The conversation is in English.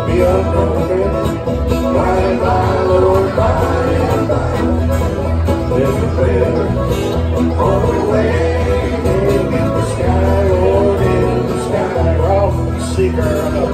be unknown. By and by, Lord, by and by, there's a feather on the way in the sky, Lord, in the sky. We're off, seeker.